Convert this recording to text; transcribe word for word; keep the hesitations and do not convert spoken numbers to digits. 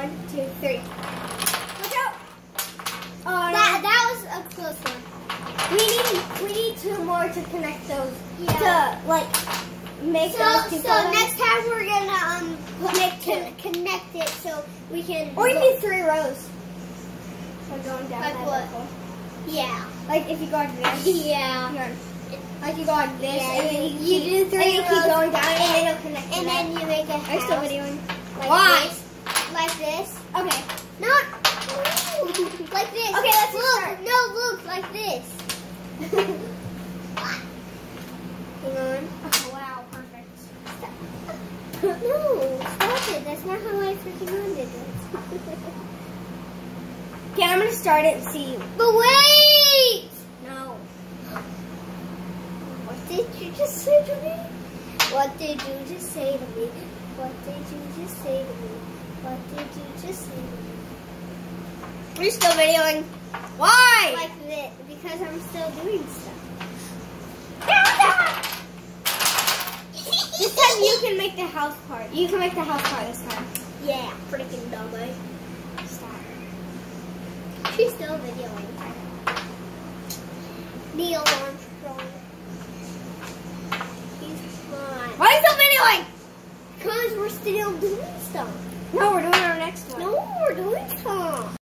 One, two, three. Look out! Oh, That that was a close one. we need we need two more to connect those. Yeah. To like make So those two so photos. next time we're gonna um Make two. con- connect it so we can. Or you look. need three rows. So going down Like that what? circle. Yeah. Like if you go like this. Yeah. Here. Like you go like this, Yeah, and then you- you, you keep, do three and you keep rows, going down, and, and- then it'll connect. to And that. then you make a Are you still house videoing? like Why? this. Like this. Okay. Not like this. Okay, let's look. start. No, look like this. Hang on. Oh, wow, perfect. No, stop it. That's not how I freaking wanted it. Okay, I'm gonna start it and see. But wait! No. What did you just say to me? What did you just say to me? What did you just say to me? What did you just say to me? Are you still videoing? Why? Like this, because I'm still doing stuff. This time you can make the house part. You can make the house part this time. Yeah, freaking dummy. Stop. She's still videoing. Neil Armstrong. He's fine. Why are you still videoing? Because we're still doing stuff. No, we're doing our next one. No, we're doing stuff.